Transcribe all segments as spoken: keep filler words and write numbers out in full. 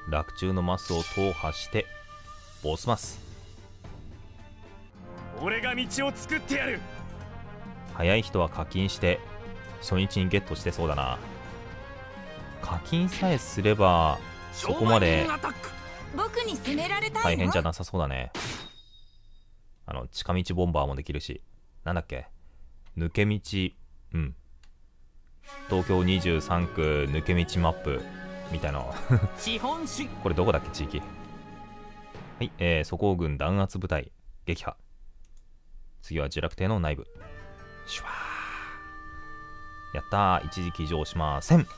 洛中のマスを踏破してボスマス。 俺が道を作ってやる。 早い人は課金して初日にゲットしてそうだな。課金さえすればそこまで僕に攻められたいの？ 大変じゃなさそうだね。あの近道ボンバーもできるし、なんだっけ、抜け道、うん、東京にじゅうさん区抜け道マップみたいなこれどこだっけ、地域。はい、えー、蘇杭郡弾圧部隊撃破。次は呪落邸の内部。シュワー、やったー。一時騎乗しません。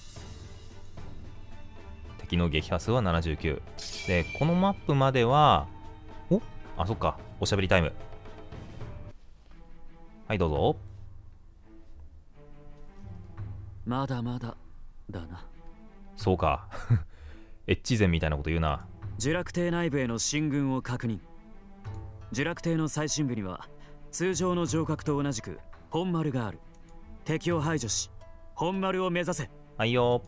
敵の撃破数はななじゅうきゅうで、このマップまでは、おあ、そっか、おしゃべりタイム。はい、どうぞ。 まだまだだな。 そうかエッチ前みたいなこと言うな。 呪落邸内部への進軍を確認。呪落邸の最深部には通常の城郭と同じく本丸がある。敵を排除し本丸を目指せ。 はいよ。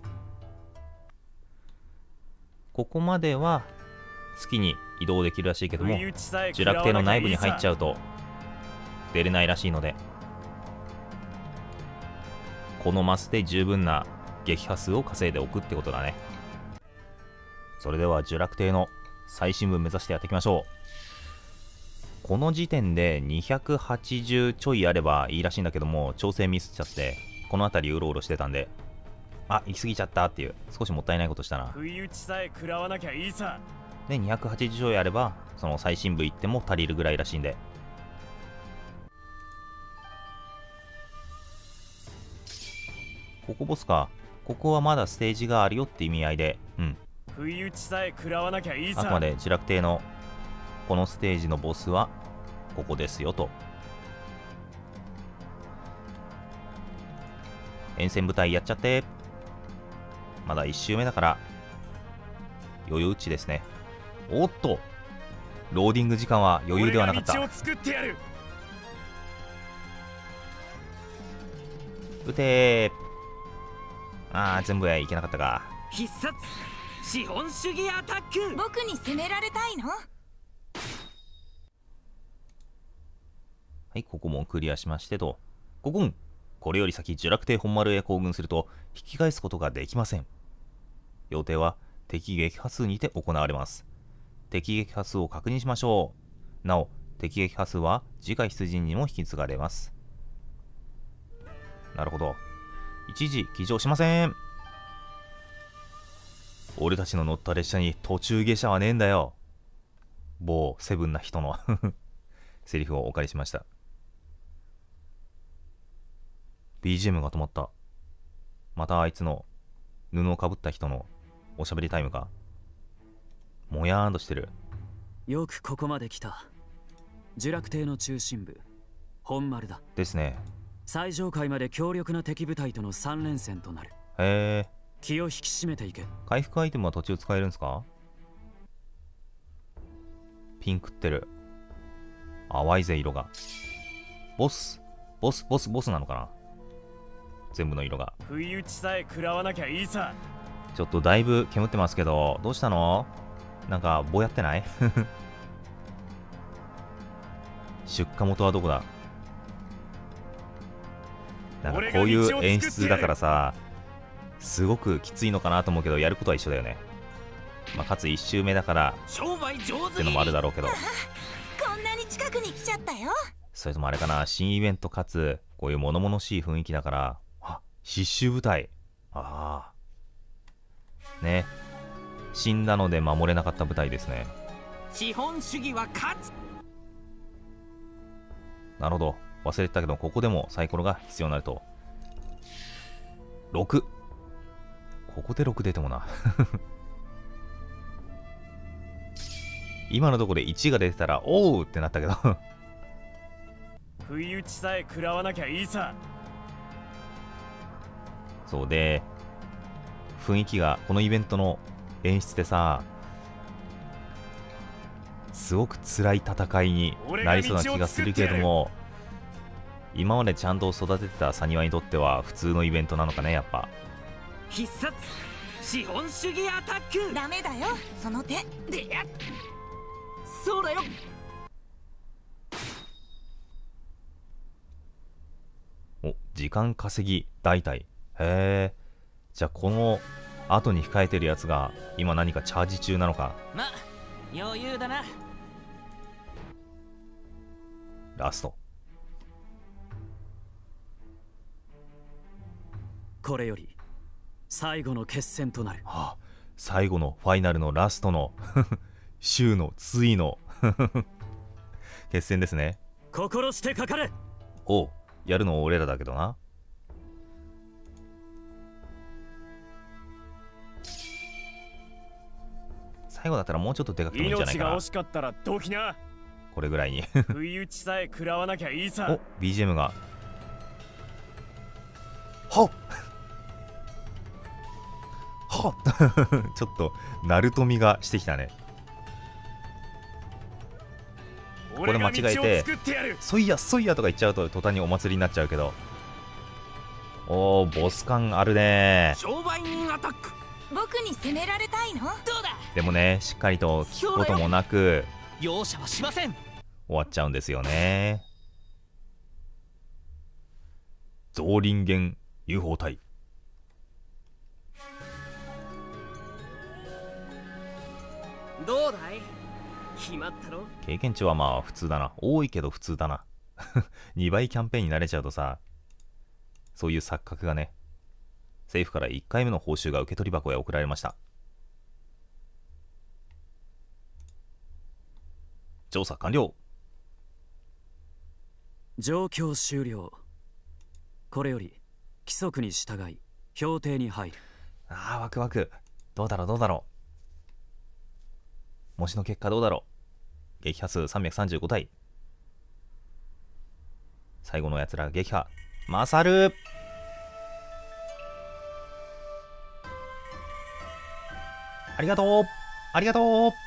ここまでは好きに移動できるらしいけども、呪落邸の内部に入っちゃうと出れないらしいので、このマスで十分な撃破数を稼いでおくってことだね。それでは呪落邸の最深部目指してやっていきましょう。この時点でにひゃくはちじゅうちょいあればいいらしいんだけども、調整ミスっちゃってこの辺りうろうろしてたんで、あ、行き過ぎちゃったっていう、少しもったいないことしたな。 不意打ちさえ食らわなきゃいいさ。 でにひゃくはちじゅうちょいあればその最深部行っても足りるぐらいらしいんで、ここボスか。ここはまだステージがあるよって意味合いで、うん、 不意打ちさえ食らわなきゃいいさ。 あくまで呪落邸のこのステージのボスはここですよと。沿線部隊やっちゃって。まだいち周目だから余裕っちですね。おっと、ローディング時間は余裕ではなかった。撃てー。あー、全部はいけなかったか。 必殺資本主義アタック。 僕に攻められたいの？ はい、ここもクリアしましてと。ここん、これより先呪落邸本丸へ行軍すると引き返すことができません。要点は敵撃破数にて行われます。敵撃破数を確認しましょう。なお、敵撃破数は次回出陣にも引き継がれます。なるほど。一時騎乗しません。俺たちの乗った列車に途中下車はねえんだよ。某セブンな人のセリフをお借りしました。 ビージーエム が止まった。またあいつの布をかぶった人のおしゃべりタイムか。もやーんとしてる。 よくここまで来た。呪落邸の中心部本丸だ。 ですね。 最上階まで強力な敵部隊とのさん連戦となる。 へえ。 気を引き締めていけ。 回復アイテムは途中使えるんですか？ピンクってる。淡いぜ色が。ボスボスボスボスなのかな、全部の色が。 不意打ちさえ食らわなきゃいいさ。 ちょっとだいぶ煙ってますけど、どうしたの？なんかぼやってない出荷元はどこだ？なんかこういう演出だからさ、すごくきついのかなと思うけど、やることは一緒だよね。まあ、かついち周目だからってのもあるだろうけど、 こんなに近くに来ちゃったよ。 それともあれかな、新イベントかつこういう物々しい雰囲気だから、あ、必修部隊、ああね、死んだので守れなかった部隊ですね。 資本主義は勝つ。 なるほど、忘れてたけど、ここでもサイコロが必要になると。ろく、ここでろく出てもな今のところでいちが出てたらおうってなったけど不意打ちさえ食らわなきゃいいさ。 そうで、雰囲気がこのイベントの演出でさ、すごく辛い戦いになりそうな気がするけれども、今までちゃんと育ててたサニワにとっては普通のイベントなのかね、やっぱ。 必殺資本主義アタック。 ダメだよその手。 でやっそうだよ。 お、時間稼ぎ大体。へえ。じゃあこの後に控えてるやつが今何かチャージ中なのか。 ま余裕だな。 ラスト。 これより最後の決戦となる。 はあ、最後のファイナルのラストの週の対の決戦ですね。 心してかかれ。 おう、やるの俺らだけどな。最後だったらもうちょっとでかくてもいいんじゃないかな。 命が惜しかったらどきな。 これぐらいに不意打ちさえ食らわなきゃいいさ。 お、ビージーエム がはっはっちょっとナルト味がしてきたね。これ間違えて「そいやそいや」とか言っちゃうと途端にお祭りになっちゃうけど。おー、ボス感あるね。 商売人アタック。 僕に責められたいの？ どうだ。 でもね、しっかりと聞くこともなく容赦はしません。 終わっちゃうんですよね。ゾーリンゲン ユーフォー 隊。 どうだい。決まったろ。 経験値はまあ普通だな。多いけど普通だなにばいキャンペーンに慣れちゃうとさ、そういう錯覚がね。政府からいっかいめの報酬が受け取り箱へ送られました。調査完了。 状況終了。これより規則に従い評定に入る。 あー、ワクワク。どうだろうどうだろう。模試の結果どうだろう。撃破数さんびゃくさんじゅうご体。最後のやつら撃破。勝る。ありがとうありがとう。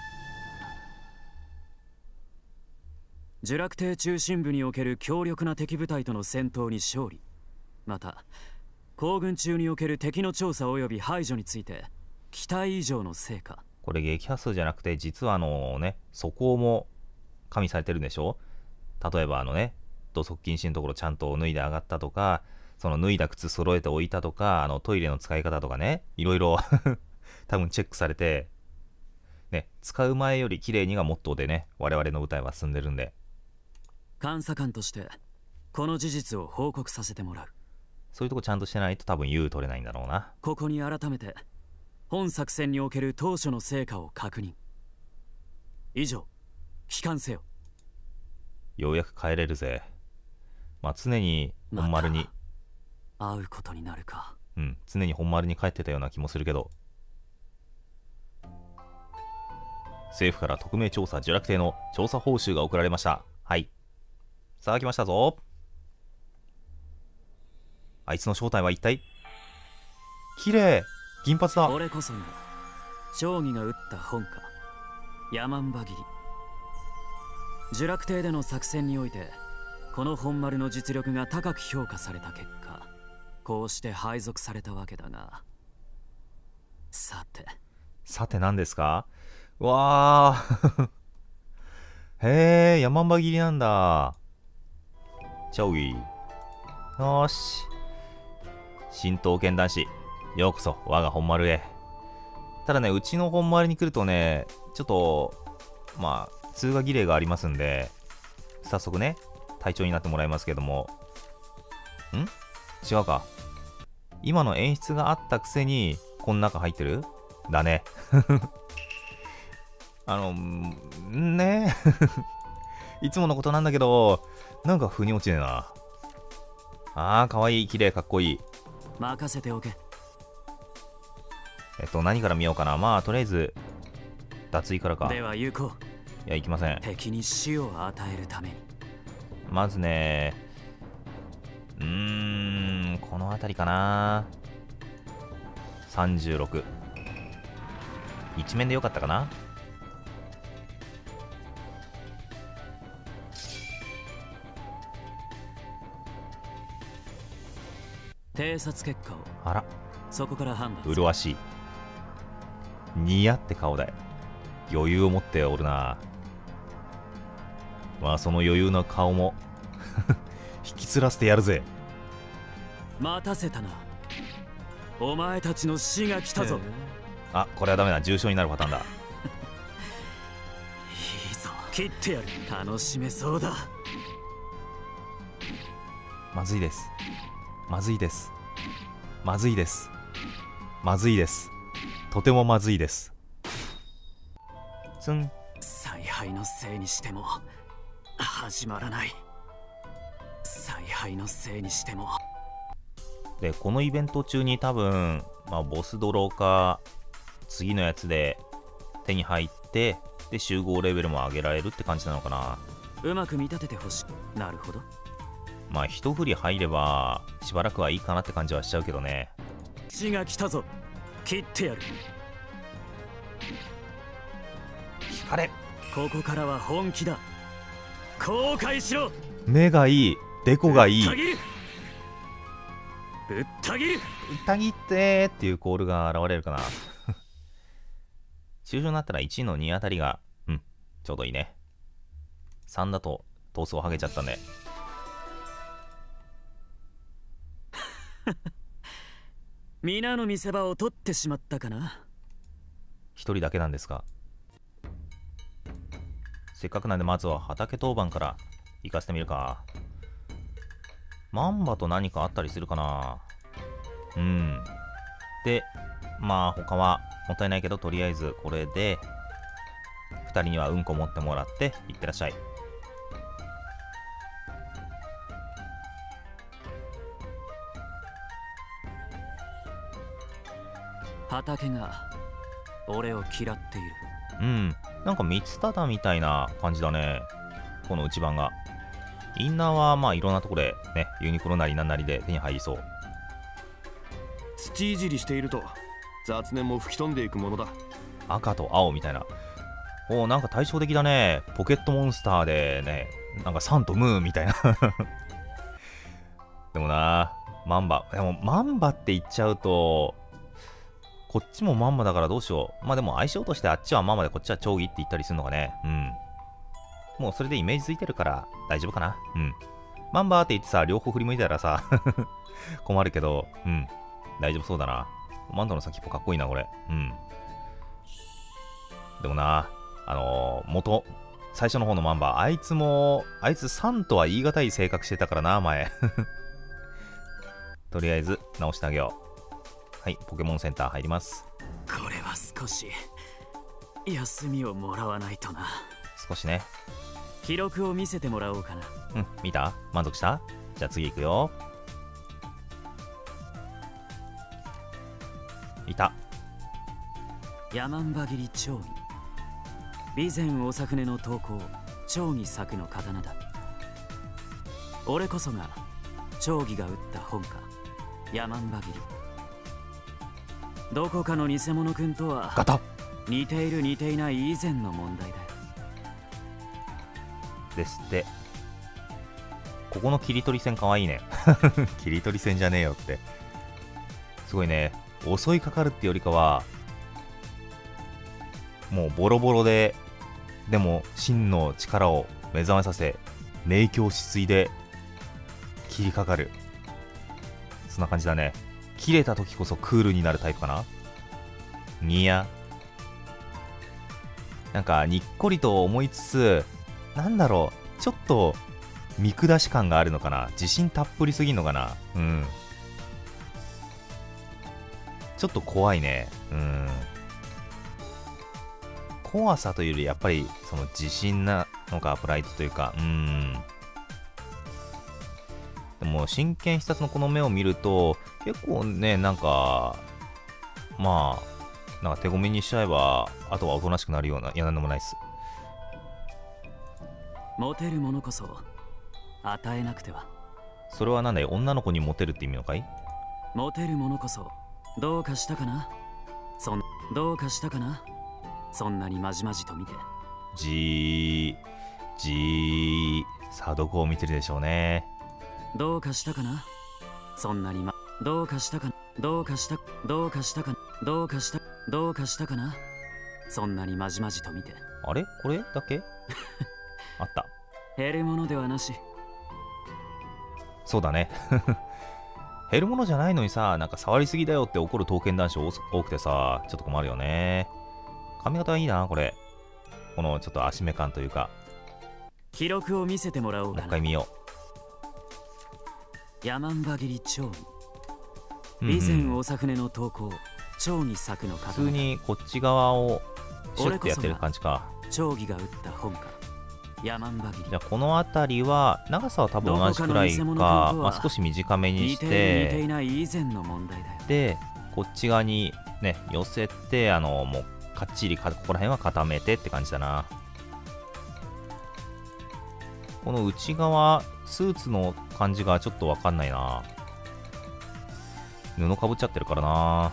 呪落邸中心部における強力な敵部隊との戦闘に勝利。また行軍中における敵の調査及び排除について期待以上の成果。 これ撃破数じゃなくて、実はあのね、素行も加味されてるんでしょ。例えばあのね、土足禁止のところちゃんと脱いで上がったとか、その脱いだ靴揃えておいたとか、あのトイレの使い方とかね、いろいろ多分チェックされて、ね、使う前より綺麗にがモットーでね、我々の部隊は進んでるんで。 監査官としてこの事実を報告させてもらう。 そういうとこちゃんとしてないと多分 ユー 取れないんだろうな。 ここに改めて本作戦における当初の成果を確認。以上、帰還せよ。 ようやく帰れるぜ。まあ常に本丸に、 また会うことになるか。 うん、常に本丸に帰ってたような気もするけど。政府から特命調査呪落邸の調査報酬が送られました。はい。さあ来ましたぞ。あいつの正体は一体。綺麗、銀髪だ。 これこそが将棋が打った本か。ヤマンバ切り。呪落邸での作戦においてこの本丸の実力が高く評価された結果、こうして配属されたわけだが、さてさて何ですか。わあへえ、ヤマンバ切りなんだ。チャウイ。よーし、新刀剣男子、ようこそ我が本丸へ。ただね、うちの本丸に来るとね、ちょっとまあ通過儀礼がありますんで、早速ね隊長になってもらいますけども。ん違うか。今の演出があったくせにこの中入ってるだねあのねいつものことなんだけど、なんか腑に落ちねえな。あー、かわいい、綺麗、かっこいい。 任せておけ。 えっと何から見ようかな。まあとりあえず脱衣からか。 では行こう。 いや、行きません。 敵に死を与えるために。 まずね、うーん、この辺りかな。さんじゅうろく。一面でよかったかな。 偵察結果を。 あら、 そこから判断。 麗しい。似合って顔だよ。余裕を持っておるな。まあその余裕の顔も引きつらせてやるぜ。 待たせたな。お前たちの死が来たぞ。 あ、これはダメだ。重傷になるパターンだ。 いいぞ、切ってやる。楽しめそうだ。 まずいです。まずいです。まずいです。まずいです。とてもまずいです。ツン。 采配のせいにしても始まらない。采配のせいにしても。 で、このイベント中に多分、まあ、ボスドローか次のやつで手に入って、で集合レベルも上げられるって感じなのかな。 うまく見立ててほしい。なるほど。 まあ一振り入ればしばらくはいいかなって感じはしちゃうけどね。 死が来たぞ。切ってやる。 引かれ。 ここからは本気だ。後悔しろ。 目がいい。デコがいい。 ぶった切る。ぶった切る。 たぎってーっていうコールが現れるかな。中傷になったらいちいのにあたりが、うん、ちょうどいいね。さんだと闘争はげちゃったんで。 皆の見せ場を取ってしまったかな。 一人だけなんですが。せっかくなんでまずは畑当番から行かせてみるか。マンバと何かあったりするかな。うん。で、まあ他はもったいないけど、とりあえずこれでふたりにはうんこ持ってもらっていってらっしゃい。 畑が俺を嫌っている。 うん。なんか三つただみたいな感じだね。この内版が。インナーはまあいろんなところでね、ユニクロなりなんなりで手に入りそう。 土いじりしていると雑念も吹き飛んでいくものだ。 赤と青みたいな。おお、なんか対照的だね。ポケットモンスターでね、なんかサンとムーンみたいな。でもな、マンバ。でもマンバって言っちゃうと、こっちもマンバだからどうしよう。まあでも相性としてあっちはマンバでこっちはチョウギって言ったりするのがね。うん。もうそれでイメージついてるから大丈夫かな。うん。マンバーって言ってさ、両方振り向いたらさ、困るけど、うん。大丈夫そうだな。マントの先っぽかっこいいな、これ。うん。でもな、あのー、元、最初の方のマンバー、あいつも、あいつさんとは言い難い性格してたからな、前。とりあえず、直してあげよう。はい、ポケモンセンター入ります。 これは少し休みをもらわないとな。 少しね。 記録を見せてもらおうかな。 うん、見た？満足した？じゃあ次行くよ。いた。 ヤマンバギリ丁義。備前長船の投稿、丁義作の刀だ。俺こそが丁義が打った本家、ヤマンバギリ。どこかの偽物くんとはガタ似ている似ていない以前の問題だよ。 ですって。ここの切り取り線かわいいね。切り取り線じゃねえよって。すごいね。襲いかかるってよりかは、もうボロボロで、でも真の力を目覚めさせ、明鏡止水で切りかかる。そんな感じだね。切れた時こそクールになるタイプかな。にや。なんかにっこりと思いつつ、なんだろう、ちょっと見下し感があるのかな。自信たっぷりすぎんのかな。うん。ちょっと怖いね。うん。怖さというよりやっぱりその自信なのかプライドというか、うん。でも真剣必殺のこの目を見ると結構ね、なんかまあなんか手ごめにしちゃえばあとはおとなしくなるような、いやなんでもないっす。 モテるものこそ与えなくては。 それはなんだよ、女の子にモテるって意味のかい？ モテるものこそどうかしたかな。そんどうかしたかな。そんなにまじまじと見て。 じーじーさあどこを見てるでしょうね。 どうかしたかな。そんなにまどうかしたかどうかしたどうかしたかどうかしたどうかしたかな。そんなにまじまじと見て。 あれこれだけあった。 減るものではなし。 そうだね減るものじゃないのにさ、なんか触りすぎだよって怒る刀剣男子多くてさ、ちょっと困るよね。髪型いいなこれ。このちょっと足目感というか。 記録を見せてもらおうもうかな。 一回見よヤマンバギリ長義。 う。うんうん以前大作根の投稿長義作の方。 普通にこっち側をシュッてやってる感じか。 長義が打った本かヤマンバギリ。 じゃあこの辺りは長さは多分同じくらいか、まあ、少し短めにし似ている似てて、 いない以前の問題だよ。 でこっち側にね寄せて、あのもうかっちりかここら辺は固めてって感じだな。この内側スーツの感じがちょっとわかんないな。布かぶっちゃってるからな。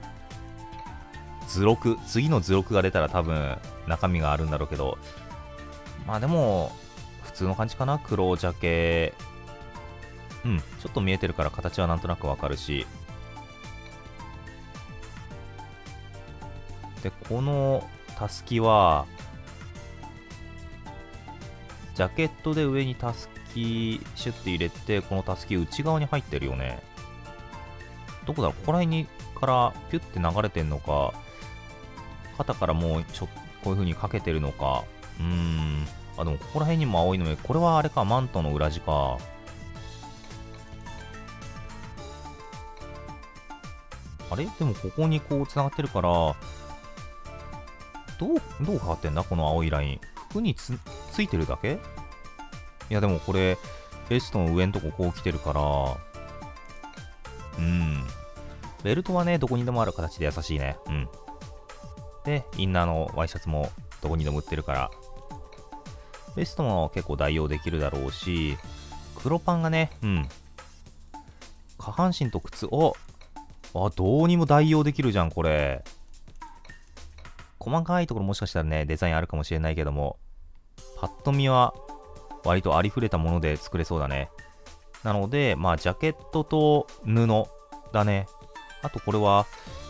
図録、次の図録が出たら多分中身があるんだろうけど、まあでも普通の感じかな。黒ジャケ、うん、ちょっと見えてるから形はなんとなくわかるし。でこのタスキはジャケットで上にタスキシュッて入れて、このタスキ内側に入ってるよね。どこだろう、ここら辺にからピュッて流れてんのか、肩からもうちょこういう風にかけてるのか。うーん、あでもここら辺にも青いので、これはあれか、マントの裏地か。あれでもここにこうつながってるから、どうどう変わってんだこの青いライン。服に つ, ついてるだけ。いやでもこれベストの上のとここう来てるから、うん、ベルトはねどこにでもある形で優しいね。うん。でインナーのワイシャツもどこにでも売ってるから、ベストも結構代用できるだろうし、黒パンがね、うん、下半身と靴をあどうにも代用できるじゃんこれ。細かいところもしかしたらねデザインあるかもしれないけども、パッと見は割とありふれたもので作れそうだね。なのでまあジャケットと布だね。あとこれは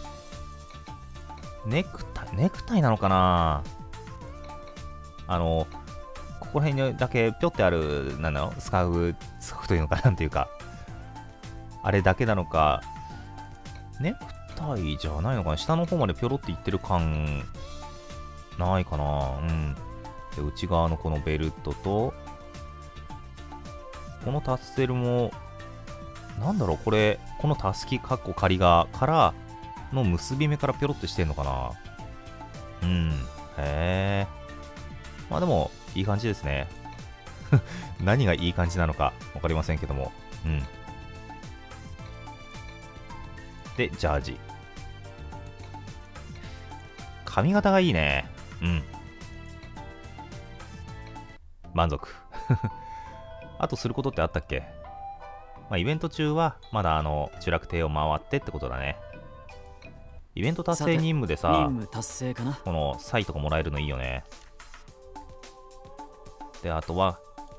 ネクタイネクタイなのかな。あのここら辺にだけぴょってあるなんだろう、スカーフスカーフというのかなんていうか、あれだけなのか、ネクタイじゃないのかな。下の方までぴょろっていってる感ないかな。うん。で内側のこのベルトとこのタッセルもなんだろう、これこのタスキカッコ仮がからの結び目からぴょろってしてんのかな。うん。へえ。まあでもいい感じですね。何がいい感じなのか分かりませんけども。うん。でジャージ、髪型がいいね。うん、満足。あとすることってあったっけ。まあイベント中はまだあの聚楽亭を回ってってことだね。イベント達成任務でさ、 任務達成かな。 このサイとかもらえるのいいよね。であとは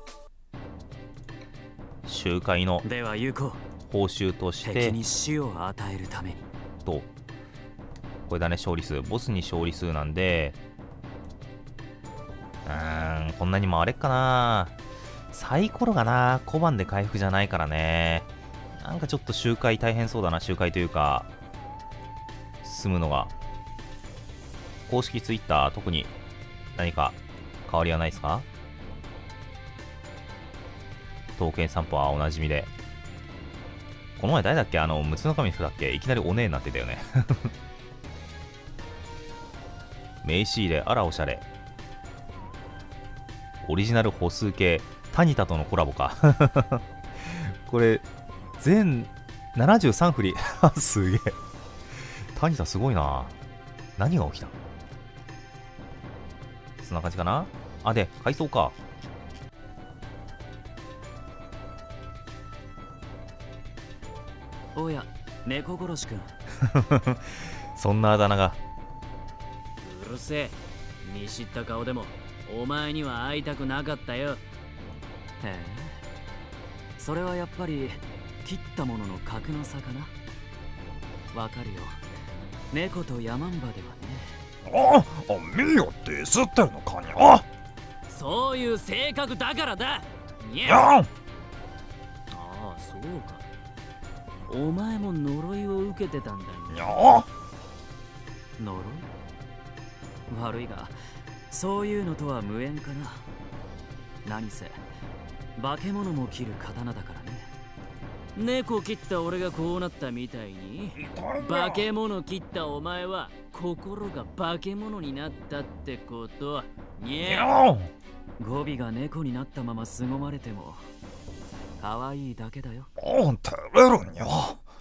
集会のでは行こう。 報酬として敵に死を与えるためにと、これだね、勝利数、ボスに勝利数なんで、うーん、こんなにもあれかな。サイコロがな、小判で回復じゃないからね。なんかちょっと周回大変そうだな。周回というか進むのが。公式ツイッター特に何か変わりはないですか。刀剣散歩はおなじみで。この前誰だっけ、あの六つの神の人だっけ、いきなりお姉になってたよね。名刺入れ、あらおしゃれ。オリジナル歩数計、タニタとのコラボか。これ全ななじゅうさん振り。すげえ。タニタすごいな。何が起きた。そんな感じかな。あ、で改装か。 おや、猫殺しくん。 そんなあだ名が。 うるせえ。見知った顔でもお前には会いたくなかったよ。 へえ、それはやっぱり切ったものの格の差かな。わかるよ、猫とヤマンバではね。 ああ、見よってディスってるのかにゃ。 そういう性格だからだ。にゃやん。 ああ、そうか。お前も呪いを受けてたんだにゃ。 呪い？悪いが、そういうのとは無縁かな。何せ化け物も切る刀だからね。 猫切った俺がこうなったみたいに、化け物切ったお前は心が化け物になったってこと。にゃ。 語尾が猫になったまま凄まれても可愛いだけだよ。 あん照れるにゃ。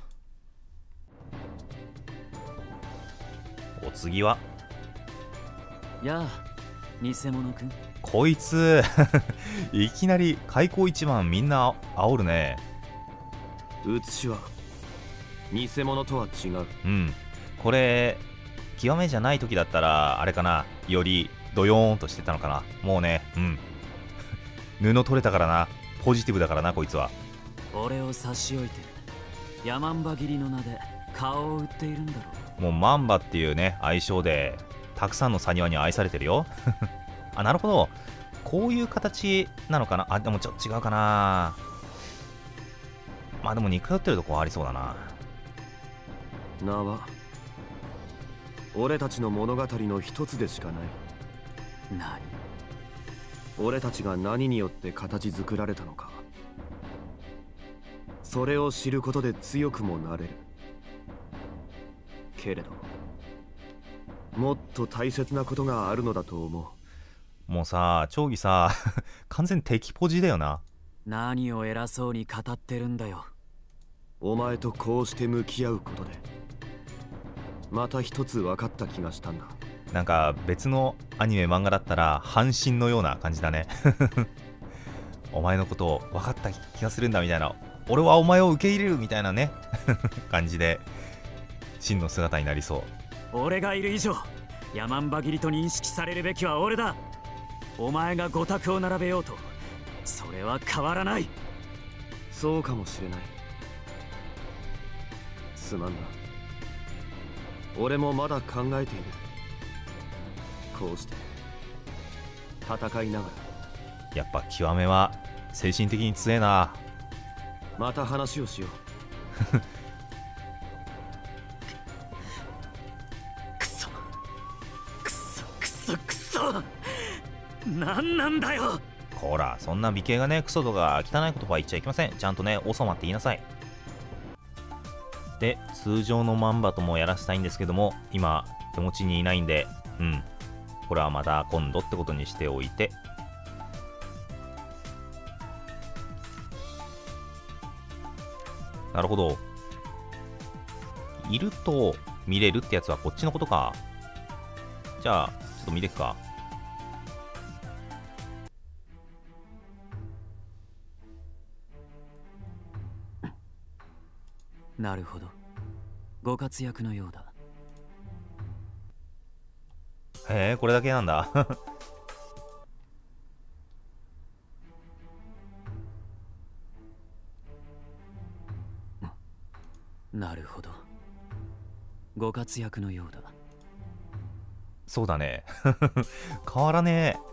お次はやあ、偽物くん。 こいついきなり開口一番みんな煽るね。 写しは偽物とは違う。 うん、これ極めじゃない時だったらあれかな、よりドヨーンとしてたのかな。もうね、うん布取れたからな。ポジティブだからなこいつは。 俺を差し置いてヤマンバ切りの名で顔を売っているんだろう。もうマンバっていうね愛称でたくさんのサニワに愛されてるよあ、なるほど、こういう形なのかな。あ、でもちょっと違うかな。まあでも似通ってるとこはありそうだな。 名は俺たちの物語の一つでしかない。 何？ 俺たちが何によって形作られたのか、それを知ることで強くもなれる。けれどもっと大切なことがあるのだと思う。もうさ、長義さ完全敵ポジだよな。 何を偉そうに語ってるんだよ。 お前とこうして向き合うことでまた一つ分かった気がしたんだ。 なんか別のアニメ漫画だったら半身のような感じだねお前のことを分かった気がするんだみたいな、俺はお前を受け入れるみたいなね感じで真の姿になりそう。 俺がいる以上ヤマンバ切りと認識されるべきは俺だ。お前が五択を並べようとそれは変わらない。 そうかもしれない。すまんな。俺もまだ考えている。こうして戦いながら。 やっぱ極めは精神的に強えな。 また話をしようくそくそくそくそ、なんなんだよ。 ほら、そんな美形がねクソとか汚い言葉言っちゃいけません。ちゃんとねおさまって言いなさい。で、通常のマンバともやらせたいんですけども、今手持ちにいないんで、うんこれはまた今度ってことにしておいて、なるほど、いると見れるってやつはこっちのことか。じゃあちょっと見ていくか。 なるほど、ご活躍のようだ。 へえ、これだけなんだなるほど、ご活躍のようだ。 そうだね変わらねえ。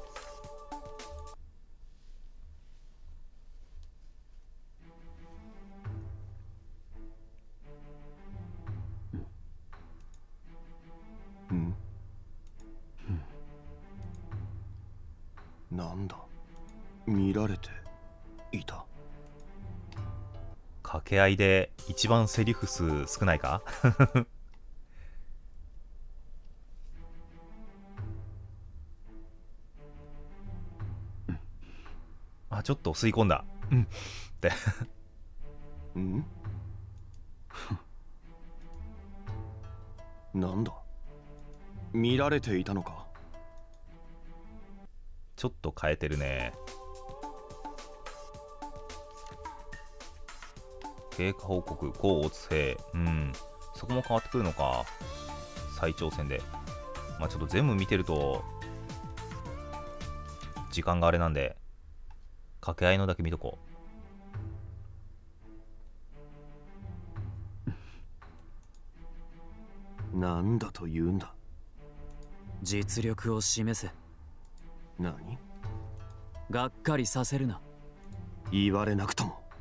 うんなんだ、見られていた。 掛け合いで一番セリフ数少ないかあ、ちょっと吸い込んだ。うんってうんなんだ、見られていたのか。 ちょっと変えてるね。経過報告、甲乙兵、うん、そこも変わってくるのか。再挑戦で。まあちょっと全部見てると、時間があれなんで、掛け合いのだけ見とこう。 なんだと言うんだ。 実力を示せ。 何？ がっかりさせるな。 言われなくとも。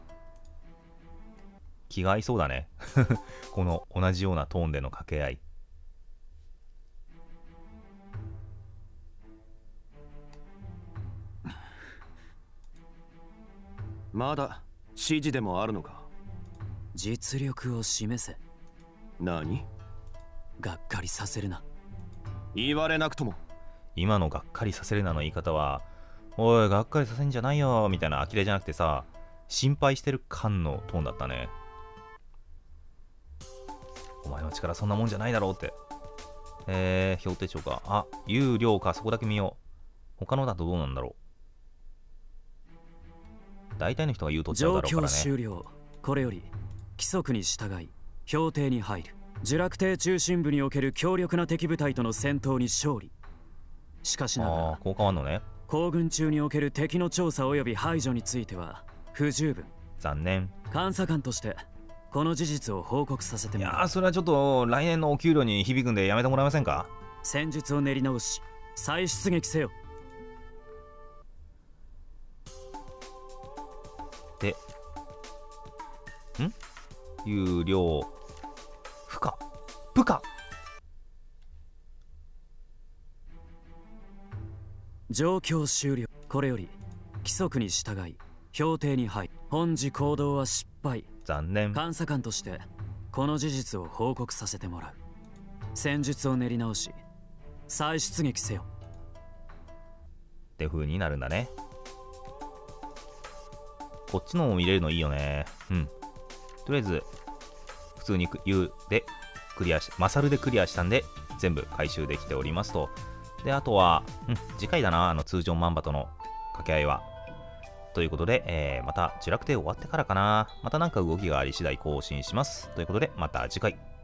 気が合いそうだねこの同じようなトーンでの掛け合い。 まだ指示でもあるのか。 実力を示せ。 何？ がっかりさせるな。 言われなくとも。 今のがっかりさせるなの言い方は、おいがっかりさせんじゃないよみたいな呆れじゃなくてさ、心配してる感のトーンだったね。お前の力そんなもんじゃないだろうって。えー、表手帳か。あ、有料か。そこだけ見よう。他のだとどうなんだろう。大体の人が言うとっちゃうだろうからね。 状況終了。これより規則に従い標定に入る。呪楽帝中心部における強力な敵部隊との戦闘に勝利。しかしながらあー、こう変わんのね。 行軍中における敵の調査及び排除については不十分。 残念。 監査官としてこの事実を報告させていもらう。 やー、それはちょっと来年のお給料に響くんでやめてもらえませんか。 戦術を練り直し再出撃せよ。 で、ん有料不可不可。 状況終了。これより規則に従い標定に入る。本次行動は失敗。 残念。 監査官としてこの事実を報告させてもらう。戦術を練り直し再出撃せよって風になるんだね。こっちのも見れるのいいよね。うん。とりあえず普通に言うでクリアし、マサルでクリアしたんで全部回収できておりますと。で、あとは、うん、次回だな、あの通常マンバとの掛け合いは。ということで、えー、また呪楽帝終わってからかな。またなんか動きがあり次第更新します。ということで、また次回。